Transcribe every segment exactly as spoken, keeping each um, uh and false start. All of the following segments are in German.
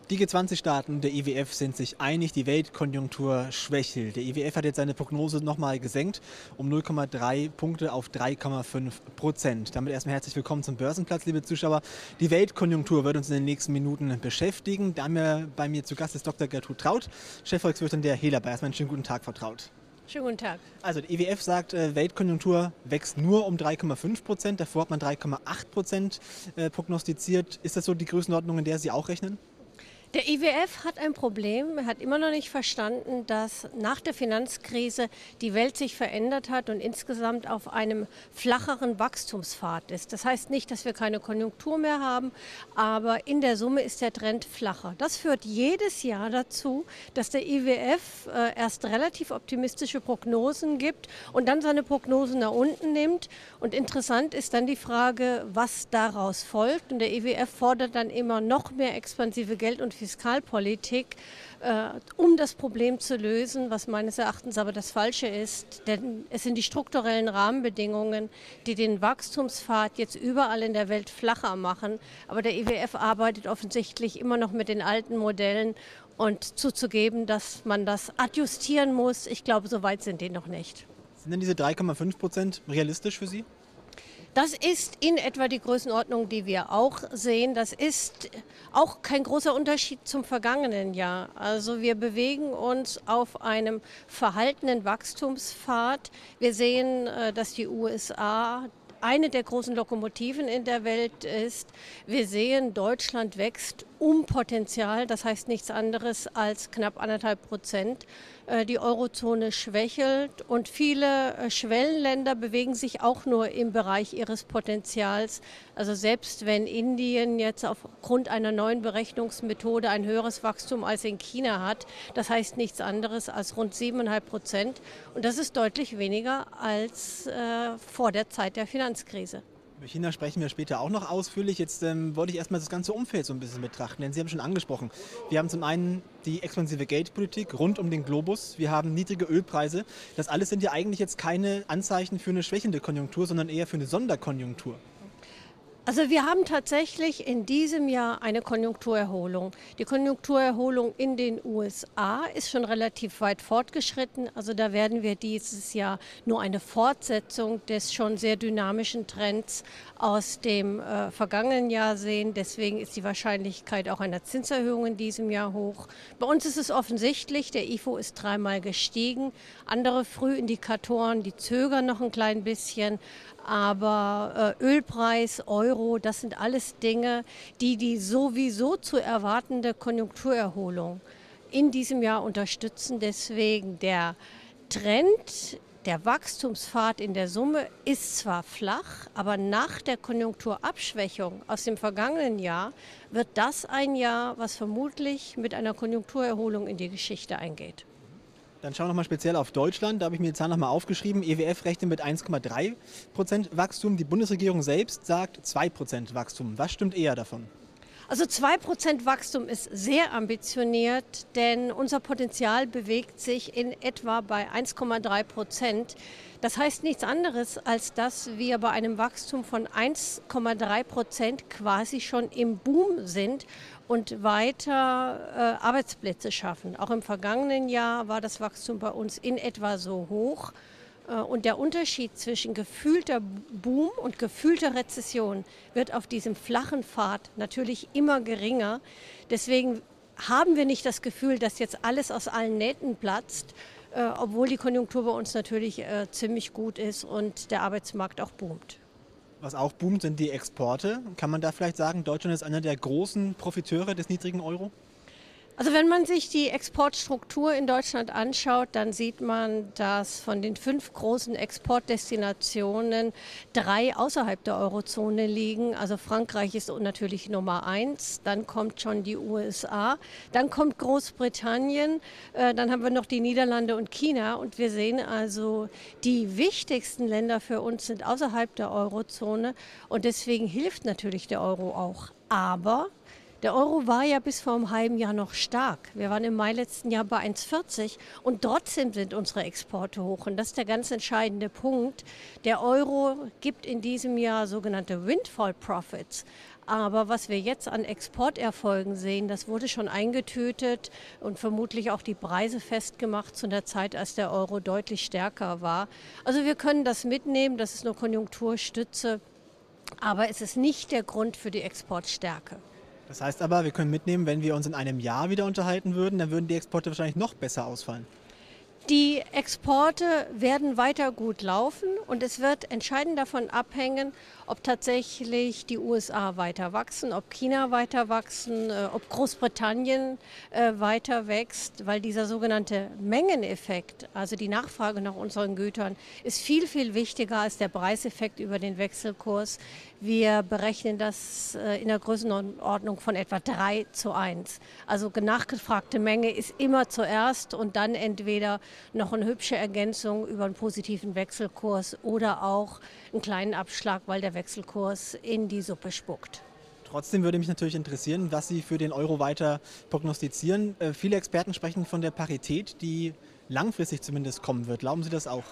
Die G zwanzig Staaten der I W F sind sich einig, die Weltkonjunktur schwächelt. Der I W F hat jetzt seine Prognose nochmal gesenkt um null Komma drei Punkte auf drei Komma fünf Prozent. Damit erstmal herzlich willkommen zum Börsenplatz, liebe Zuschauer. Die Weltkonjunktur wird uns in den nächsten Minuten beschäftigen. Da mir bei mir zu Gast ist Doktor Gertrud Traut, Chefvolkswirtin der Helaba. Erstmal einen schönen guten Tag, Frau Traut. Schönen guten Tag. Also der I W F sagt, äh, Weltkonjunktur wächst nur um drei Komma fünf Prozent. Davor hat man drei Komma acht Prozent äh, prognostiziert. Ist das so die Größenordnung, in der Sie auch rechnen? Der I W F hat ein Problem. Er hat immer noch nicht verstanden, dass nach der Finanzkrise die Welt sich verändert hat und insgesamt auf einem flacheren Wachstumspfad ist. Das heißt nicht, dass wir keine Konjunktur mehr haben, aber in der Summe ist der Trend flacher. Das führt jedes Jahr dazu, dass der I W F äh, erst relativ optimistische Prognosen gibt und dann seine Prognosen nach unten nimmt. Und interessant ist dann die Frage, was daraus folgt. Und der I W F fordert dann immer noch mehr expansive Geld- und Fiskalpolitik, äh, um das Problem zu lösen, was meines Erachtens aber das Falsche ist. Denn es sind die strukturellen Rahmenbedingungen, die den Wachstumspfad jetzt überall in der Welt flacher machen. Aber der I W F arbeitet offensichtlich immer noch mit den alten Modellen und zuzugeben, dass man das adjustieren muss, ich glaube, so weit sind die noch nicht. Sind denn diese drei Komma fünf Prozent realistisch für Sie? Das ist in etwa die Größenordnung, die wir auch sehen. Das ist auch kein großer Unterschied zum vergangenen Jahr. Also wir bewegen uns auf einem verhaltenen Wachstumspfad. Wir sehen, dass die U S A eine der großen Lokomotiven in der Welt ist. Wir sehen, Deutschland wächst um Potenzial, das heißt nichts anderes als knapp anderthalb Prozent. Die Eurozone schwächelt und viele Schwellenländer bewegen sich auch nur im Bereich ihres Potenzials. Also selbst wenn Indien jetzt aufgrund einer neuen Berechnungsmethode ein höheres Wachstum als in China hat, das heißt nichts anderes als rund siebeneinhalb Prozent. Und das ist deutlich weniger als äh, vor der Zeit der Finanzkrise. Über China sprechen wir später auch noch ausführlich. Jetzt ähm, wollte ich erstmal das ganze Umfeld so ein bisschen betrachten, denn Sie haben schon angesprochen. Wir haben zum einen die expansive Geldpolitik rund um den Globus. Wir haben niedrige Ölpreise. Das alles sind ja eigentlich jetzt keine Anzeichen für eine schwächende Konjunktur, sondern eher für eine Sonderkonjunktur. Also wir haben tatsächlich in diesem Jahr eine Konjunkturerholung. Die Konjunkturerholung in den U S A ist schon relativ weit fortgeschritten. Also da werden wir dieses Jahr nur eine Fortsetzung des schon sehr dynamischen Trends aus dem äh, vergangenen Jahr sehen. Deswegen ist die Wahrscheinlichkeit auch einer Zinserhöhung in diesem Jahr hoch. Bei uns ist es offensichtlich, der I F O ist dreimal gestiegen. Andere Frühindikatoren, die zögern noch ein klein bisschen. Aber äh, Ölpreis, Euro, das sind alles Dinge, die die sowieso zu erwartende Konjunkturerholung in diesem Jahr unterstützen. Deswegen der Trend, der Wachstumspfad in der Summe ist zwar flach, aber nach der Konjunkturabschwächung aus dem vergangenen Jahr wird das ein Jahr, was vermutlich mit einer Konjunkturerholung in die Geschichte eingeht. Dann schauen wir nochmal speziell auf Deutschland. Da habe ich mir die Zahl nochmal aufgeschrieben. E W F rechnet mit eins Komma drei Prozent Wachstum. Die Bundesregierung selbst sagt zwei Prozent Wachstum. Was stimmt eher davon? Also zwei Prozent Wachstum ist sehr ambitioniert, denn unser Potenzial bewegt sich in etwa bei eins Komma drei Prozent. Das heißt nichts anderes, als dass wir bei einem Wachstum von eins Komma drei Prozent quasi schon im Boom sind und weiter äh, Arbeitsplätze schaffen. Auch im vergangenen Jahr war das Wachstum bei uns in etwa so hoch. Und der Unterschied zwischen gefühlter Boom und gefühlter Rezession wird auf diesem flachen Pfad natürlich immer geringer. Deswegen haben wir nicht das Gefühl, dass jetzt alles aus allen Nähten platzt, äh, obwohl die Konjunktur bei uns natürlich äh, ziemlich gut ist und der Arbeitsmarkt auch boomt. Was auch boomt, sind die Exporte. Kann man da vielleicht sagen, Deutschland ist einer der großen Profiteure des niedrigen Euro? Also wenn man sich die Exportstruktur in Deutschland anschaut, dann sieht man, dass von den fünf großen Exportdestinationen drei außerhalb der Eurozone liegen. Also Frankreich ist natürlich Nummer eins, dann kommt schon die U S A, dann kommt Großbritannien, äh, dann haben wir noch die Niederlande und China. Und wir sehen also, die wichtigsten Länder für uns sind außerhalb der Eurozone und deswegen hilft natürlich der Euro auch. Aber der Euro war ja bis vor einem halben Jahr noch stark. Wir waren im Mai letzten Jahr bei eins Komma vierzig und trotzdem sind unsere Exporte hoch. Und das ist der ganz entscheidende Punkt. Der Euro gibt in diesem Jahr sogenannte Windfall Profits. Aber was wir jetzt an Exporterfolgen sehen, das wurde schon eingetütet und vermutlich auch die Preise festgemacht zu einer Zeit, als der Euro deutlich stärker war. Also wir können das mitnehmen, das ist nur Konjunkturstütze, aber es ist nicht der Grund für die Exportstärke. Das heißt aber, wir können mitnehmen, wenn wir uns in einem Jahr wieder unterhalten würden, dann würden die Exporte wahrscheinlich noch besser ausfallen. Die Exporte werden weiter gut laufen und es wird entscheidend davon abhängen, ob tatsächlich die U S A weiter wachsen, ob China weiter wachsen, äh, ob Großbritannien äh, weiter wächst, weil dieser sogenannte Mengeneffekt, also die Nachfrage nach unseren Gütern, ist viel, viel wichtiger als der Preiseffekt über den Wechselkurs. Wir berechnen das äh, in der Größenordnung von etwa drei zu eins. Also nachgefragte Menge ist immer zuerst und dann entweder noch eine hübsche Ergänzung über einen positiven Wechselkurs oder auch einen kleinen Abschlag, weil der Wechselkurs in die Suppe spuckt. Trotzdem würde mich natürlich interessieren, was Sie für den Euro weiter prognostizieren. Äh, viele Experten sprechen von der Parität, die langfristig zumindest kommen wird. Glauben Sie das auch?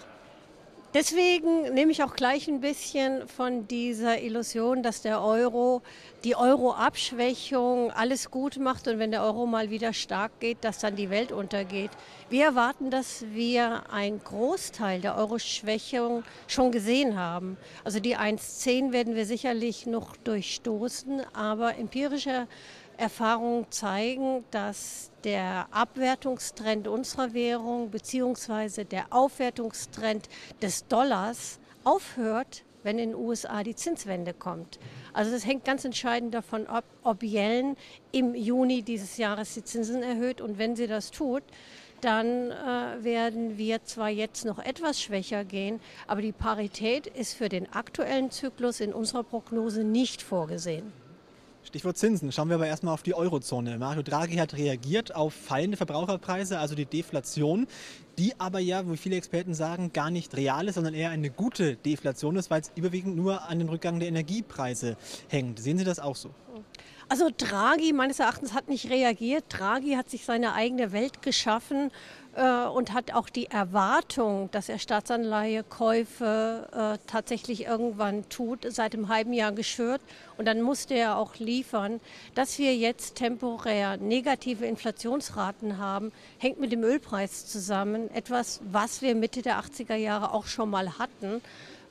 Deswegen nehme ich auch gleich ein bisschen von dieser Illusion, dass der Euro, die Euro-Abschwächung alles gut macht und wenn der Euro mal wieder stark geht, dass dann die Welt untergeht. Wir erwarten, dass wir einen Großteil der Euro-Schwächung schon gesehen haben. Also die eins Komma zehn werden wir sicherlich noch durchstoßen, aber empirische Erfahrungen zeigen, dass der Abwertungstrend unserer Währung bzw. der Aufwertungstrend des Dollars aufhört, wenn in den U S A die Zinswende kommt. Also das hängt ganz entscheidend davon ab, ob Yellen im Juni dieses Jahres die Zinsen erhöht und wenn sie das tut, dann äh, werden wir zwar jetzt noch etwas schwächer gehen, aber die Parität ist für den aktuellen Zyklus in unserer Prognose nicht vorgesehen. Stichwort Zinsen. Schauen wir aber erstmal auf die Eurozone. Mario Draghi hat reagiert auf fallende Verbraucherpreise, also die Deflation, die aber ja, wie viele Experten sagen, gar nicht real ist, sondern eher eine gute Deflation ist, weil es überwiegend nur an den Rückgang der Energiepreise hängt. Sehen Sie das auch so? Also Draghi meines Erachtens hat nicht reagiert. Draghi hat sich seine eigene Welt geschaffen äh, und hat auch die Erwartung, dass er Staatsanleihekäufe äh, tatsächlich irgendwann tut, seit einem halben Jahr geschürt. Und dann musste er auch liefern. Dass wir jetzt temporär negative Inflationsraten haben, hängt mit dem Ölpreis zusammen. Etwas, was wir Mitte der achtziger Jahre auch schon mal hatten.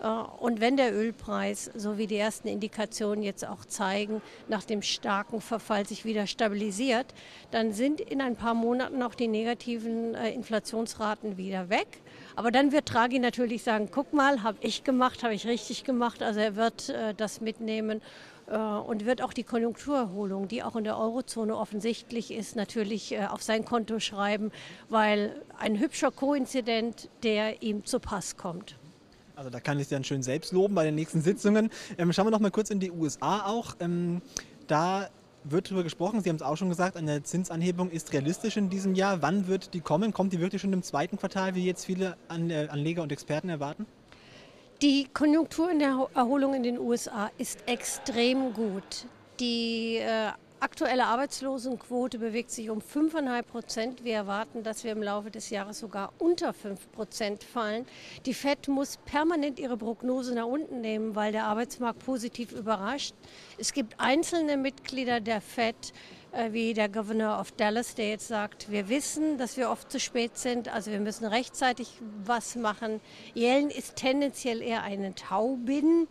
Und wenn der Ölpreis, so wie die ersten Indikationen jetzt auch zeigen, nach dem starken Verfall sich wieder stabilisiert, dann sind in ein paar Monaten auch die negativen Inflationsraten wieder weg. Aber dann wird Draghi natürlich sagen, guck mal, habe ich gemacht, habe ich richtig gemacht. Also er wird das mitnehmen und wird auch die Konjunkturerholung, die auch in der Eurozone offensichtlich ist, natürlich auf sein Konto schreiben, weil ein hübscher Koinzident, der ihm zu Pass kommt. Also da kann ich dann schön selbst loben bei den nächsten Sitzungen. Ähm, schauen wir noch mal kurz in die U S A auch. Ähm, da wird darüber gesprochen, Sie haben es auch schon gesagt, eine Zinsanhebung ist realistisch in diesem Jahr. Wann wird die kommen? Kommt die wirklich schon im zweiten Quartal, wie jetzt viele Anleger und Experten erwarten? Die Konjunktur in der Erholung in den U S A ist extrem gut. Die äh, aktuelle Arbeitslosenquote bewegt sich um fünf Komma fünf Prozent. Wir erwarten, dass wir im Laufe des Jahres sogar unter fünf Prozent fallen. Die Fed muss permanent ihre Prognose nach unten nehmen, weil der Arbeitsmarkt positiv überrascht. Es gibt einzelne Mitglieder der Fed, äh, wie der Governor of Dallas, der jetzt sagt, wir wissen, dass wir oft zu spät sind, also wir müssen rechtzeitig was machen. Yellen ist tendenziell eher eine Taubin.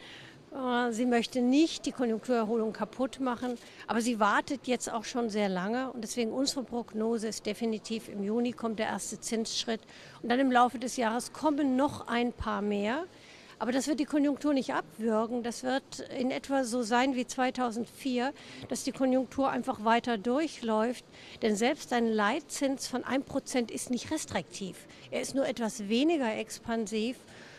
Sie möchte nicht die Konjunkturerholung kaputt machen, aber sie wartet jetzt auch schon sehr lange und deswegen unsere Prognose ist definitiv, im Juni kommt der erste Zinsschritt und dann im Laufe des Jahres kommen noch ein paar mehr. Aber das wird die Konjunktur nicht abwürgen. Das wird in etwa so sein wie zweitausendvier, dass die Konjunktur einfach weiter durchläuft. Denn selbst ein Leitzins von ein Prozent ist nicht restriktiv. Er ist nur etwas weniger expansiv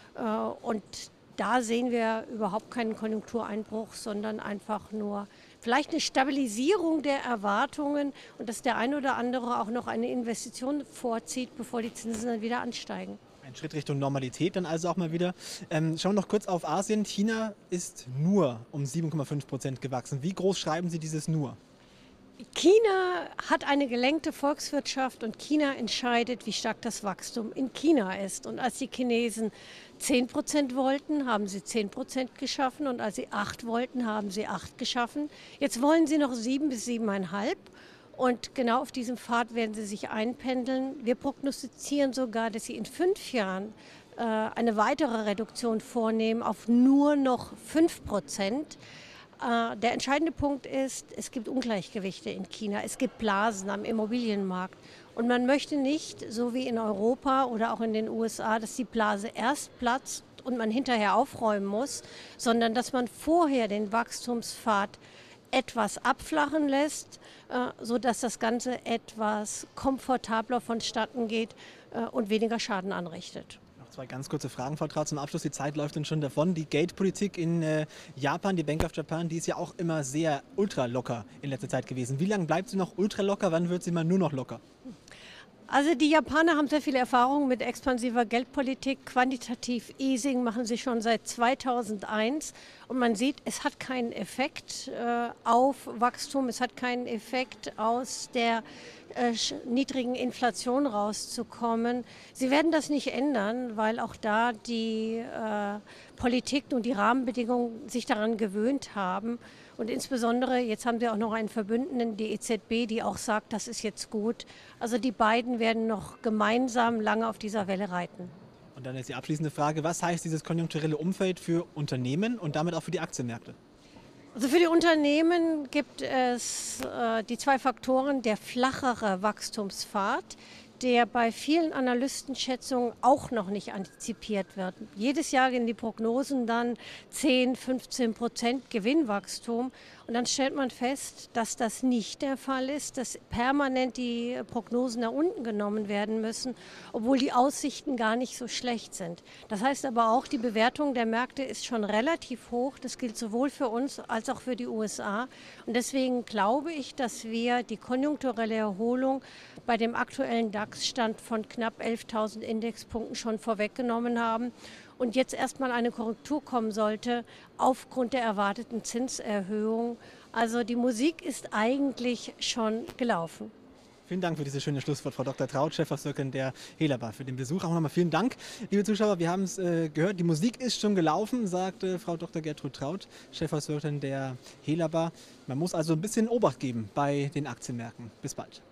und da sehen wir überhaupt keinen Konjunktureinbruch, sondern einfach nur vielleicht eine Stabilisierung der Erwartungen und dass der ein oder andere auch noch eine Investition vorzieht, bevor die Zinsen dann wieder ansteigen. Ein Schritt Richtung Normalität dann also auch mal wieder. Ähm, schauen wir noch kurz auf Asien. China ist nur um sieben Komma fünf Prozent gewachsen. Wie groß schreiben Sie dieses nur? China hat eine gelenkte Volkswirtschaft und China entscheidet, wie stark das Wachstum in China ist. Und als die Chinesen zehn Prozent wollten, haben sie zehn Prozent geschaffen und als sie acht wollten, haben sie acht geschaffen. Jetzt wollen sie noch sieben bis sieben Komma fünf. Und genau auf diesem Pfad werden sie sich einpendeln. Wir prognostizieren sogar, dass sie in fünf Jahren äh, eine weitere Reduktion vornehmen auf nur noch fünf Prozent. Äh, der entscheidende Punkt ist, es gibt Ungleichgewichte in China, es gibt Blasen am Immobilienmarkt. Und man möchte nicht, so wie in Europa oder auch in den U S A, dass die Blase erst platzt und man hinterher aufräumen muss, sondern dass man vorher den Wachstumspfad etwas abflachen lässt, äh, sodass das Ganze etwas komfortabler vonstatten geht äh, und weniger Schaden anrichtet. Noch zwei ganz kurze Fragen, Frau Traut, zum Abschluss. Die Zeit läuft uns schon davon. Die Geldpolitik in äh, Japan, die Bank of Japan, die ist ja auch immer sehr ultralocker in letzter Zeit gewesen. Wie lange bleibt sie noch ultralocker? Wann wird sie mal nur noch locker? Also die Japaner haben sehr viele Erfahrungen mit expansiver Geldpolitik. Quantitativ Easing machen sie schon seit zweitausendeins. Und man sieht, es hat keinen Effekt äh, auf Wachstum, es hat keinen Effekt aus der äh, niedrigen Inflation rauszukommen. Sie werden das nicht ändern, weil auch da die äh, Politik und die Rahmenbedingungen sich daran gewöhnt haben. Und insbesondere, jetzt haben sie auch noch einen Verbündeten, die E Z B, die auch sagt, das ist jetzt gut. Also die beiden werden noch gemeinsam lange auf dieser Welle reiten. Und dann ist die abschließende Frage, was heißt dieses konjunkturelle Umfeld für Unternehmen und damit auch für die Aktienmärkte? Also für die Unternehmen gibt es äh, die zwei Faktoren, der flachere Wachstumspfad, der bei vielen Analystenschätzungen auch noch nicht antizipiert wird. Jedes Jahr gehen die Prognosen dann zehn, fünfzehn Prozent Gewinnwachstum und dann stellt man fest, dass das nicht der Fall ist, dass permanent die Prognosen nach unten genommen werden müssen, obwohl die Aussichten gar nicht so schlecht sind. Das heißt aber auch, die Bewertung der Märkte ist schon relativ hoch. Das gilt sowohl für uns als auch für die U S A. Und deswegen glaube ich, dass wir die konjunkturelle Erholung bei dem aktuellen DAX-Stand von knapp elftausend Indexpunkten schon vorweggenommen haben und jetzt erstmal eine Korrektur kommen sollte aufgrund der erwarteten Zinserhöhung. Also die Musik ist eigentlich schon gelaufen. Vielen Dank für dieses schöne Schlusswort, Frau Doktor Traut, Chefvolkswirtin der Helaba, für den Besuch. Auch nochmal vielen Dank, liebe Zuschauer. Wir haben es äh, gehört, die Musik ist schon gelaufen, sagte Frau Doktor Gertrud Traut, Chefvolkswirtin der Helaba. Man muss also ein bisschen Obacht geben bei den Aktienmärkten. Bis bald.